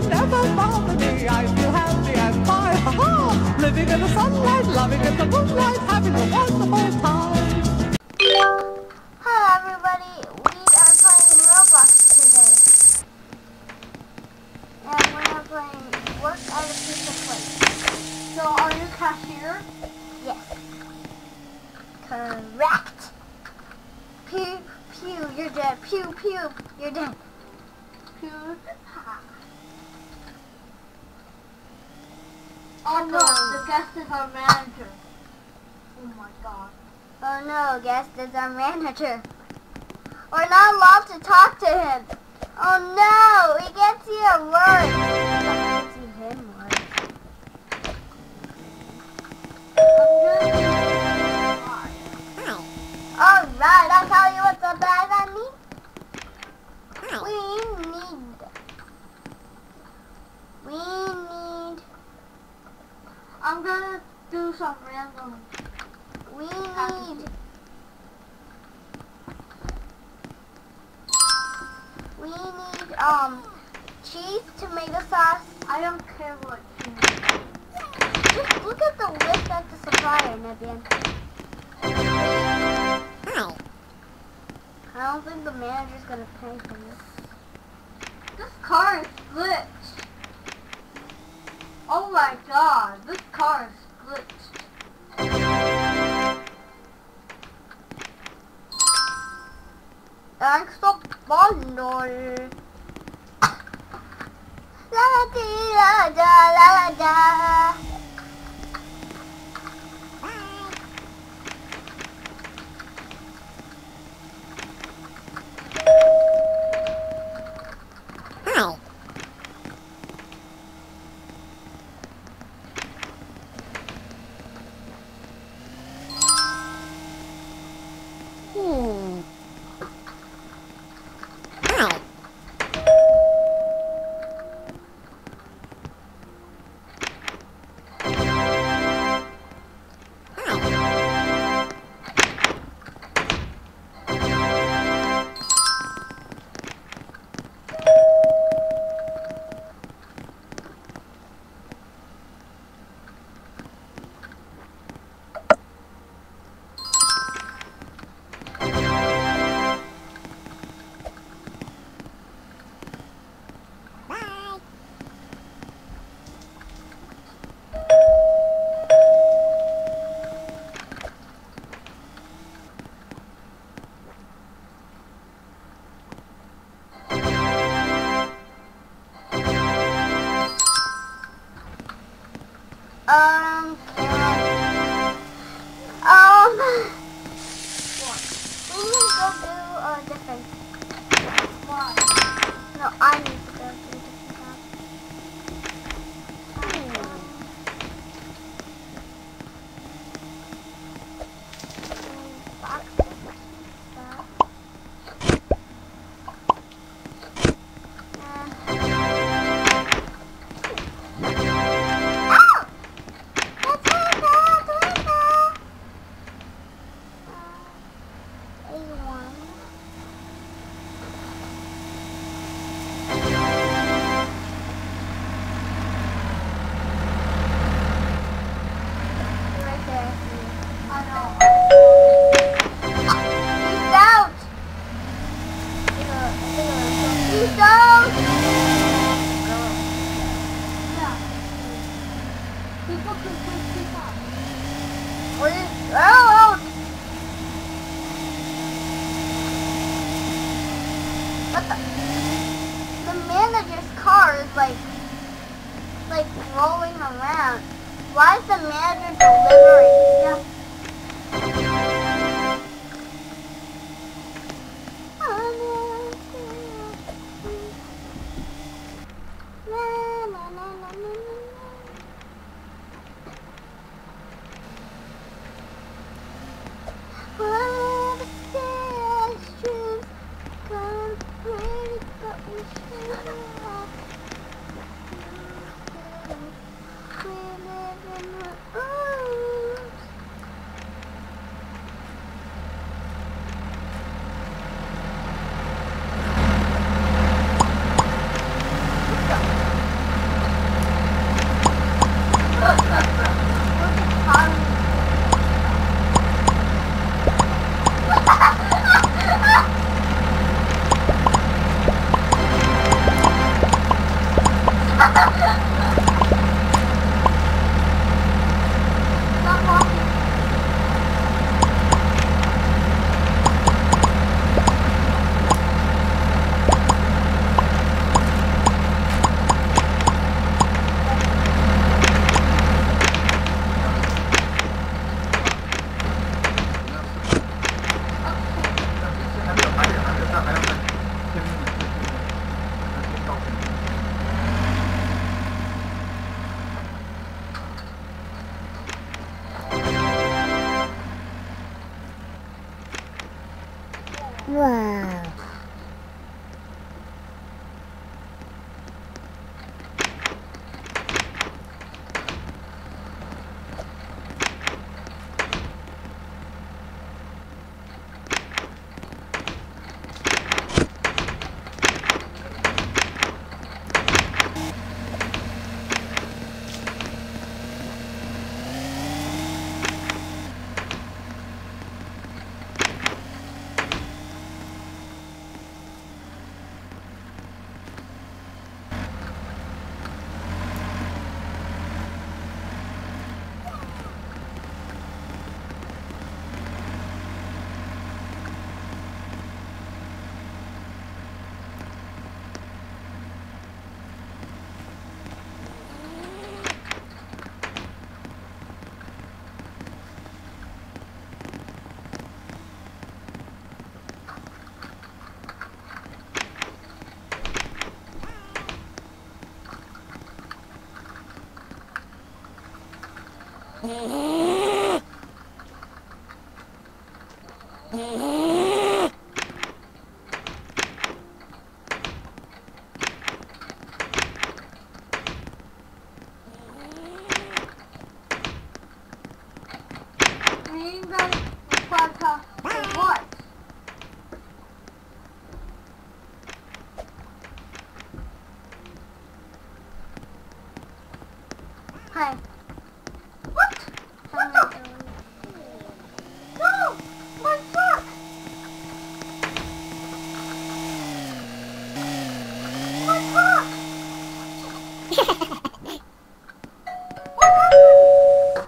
never bother me. I feel happy and fine, ha-ha! Living in the sunlight, loving in the moonlight, having a wonderful time. Hello everybody, we are playing Roblox today. And we are playing Work at a Pizza Place. So are you cashier? Yes. Correct. Pew, pew, you're dead. Pew, pew, you're dead. Pew. Ha. Oh no, the guest is our manager. Oh my god. Oh no, guest is our manager. We're not allowed to talk to him. Oh no, we can't see our words. We can't see him words. Alright, I'll tell you what's so bad on me. We need, I'm gonna do some random. we need cheese, tomato sauce. I don't care what cheese. Just look at the list at the supplier, Nebian. I don't think the manager's gonna pay for this. This car is glitched. Oh my god, this car is glitched. Thanks for bundle. La di la da la da. We need to go do a different. Why? No, I need to go do a different job. People can push people up. What the manager's car is like rolling around. Why is the manager delivering? Yeah. Green gun Sparta what? Hi. What? No! My truck! My truck! What happened?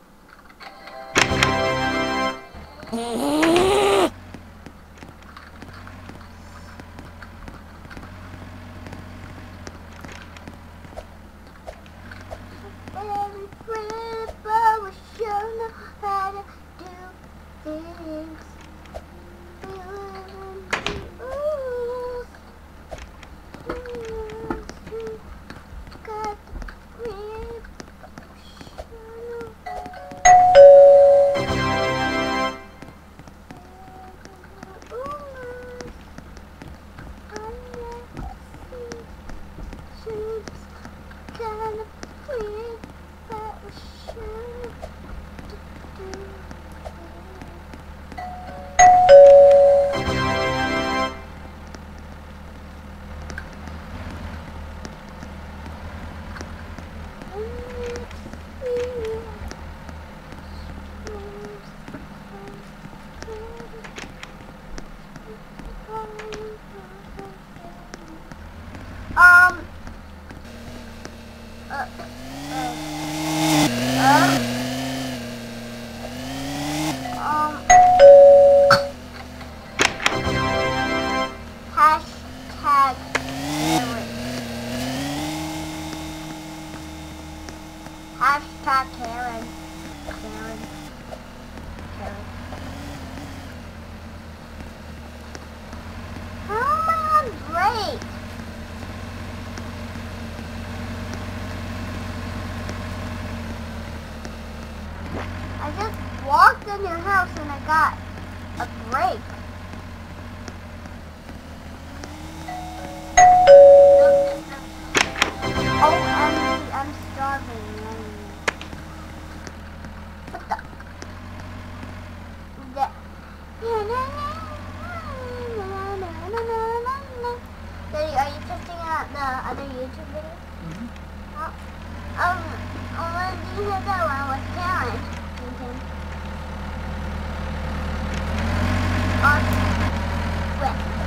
Every flipper was sure know how to do things. We live in the rules. We got the flipper sure know kind of weird, but we're sure to do hashtag Karen. Hashtag Karen. Karen. Karen. How am I on break? I just walked in your house and I got a break. Oh, I'm starving. What the? Daddy, are you testing out the other YouTube video? When did you hear that one with Karen? On, wait.